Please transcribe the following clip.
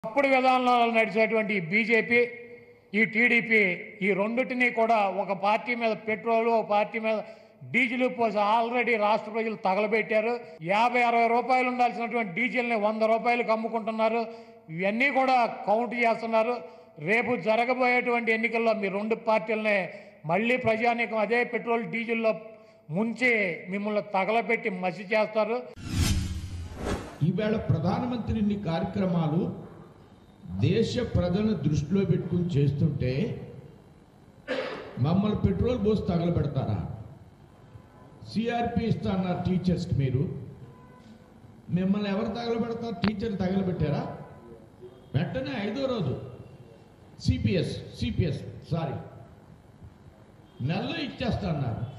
అప్పుడు విధానాలు నడిచేటువంటి బీజేపీ ఈ టీడీపీ ఈ రెండింటినీ కూడా ఒక పార్టీ మీద పెట్రోలు ఒక పార్టీ మీద డీజిల్ పోసి ఆల్రెడీ రాష్ట్ర ప్రజలు తగలబెట్టారు. 50-60 రూపాయలు ఉండాల్సినటువంటి డీజిల్ని 100 రూపాయలకు అమ్ముకుంటున్నారు. ఇవన్నీ కూడా కౌంట్ చేస్తున్నారు. రేపు జరగబోయేటువంటి ఎన్నికల్లో మీ రెండు పార్టీలనే మళ్ళీ ప్రజానీకం అదే పెట్రోల్ డీజిల్లో ముంచి మిమ్మల్ని తగలబెట్టి మసి చేస్తారు. ఈవేళ ప్రధానమంత్రి ఇన్ని కార్యక్రమాలు దేశ ప్రజలను దృష్టిలో పెట్టుకుని చేస్తుంటే మమ్మల్ని పెట్రోల్ పోసి తగలబెడతారా? సిఆర్పి ఇస్తా అన్నారు టీచర్స్కి. మీరు మిమ్మల్ని ఎవరు తగలబెడతారు? టీచర్ తగలబెట్టారా? వెంటనే 5వ రోజు సిపిఎస్ నెలలో ఇచ్చేస్తా అన్నారు.